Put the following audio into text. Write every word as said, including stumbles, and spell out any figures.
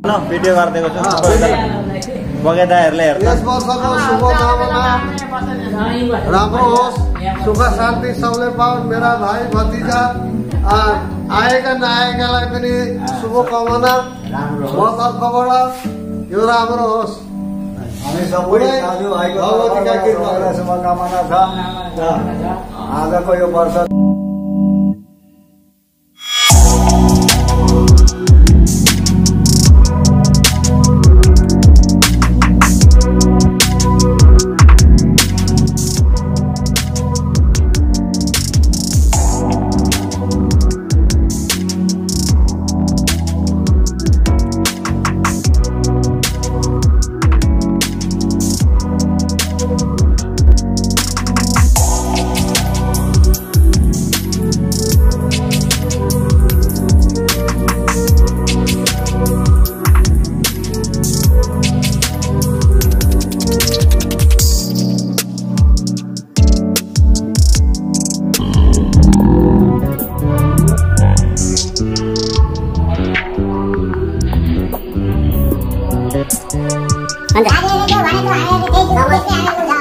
Video गरिदिएको छु बगैदाहरूले हेर्छ। यस वर्षको शुभकामना राम्रो होस्, सुख शान्ति सबले पाउन्। मेरा भाइ भतिजा आएका नआएकालाई पनि शुभकामना म तर्फबाट यो राम्रो होस्। हामी सबै दाजुभाइको तर्फबाट शुभकामना छ आजको यो वर्ष। Anda.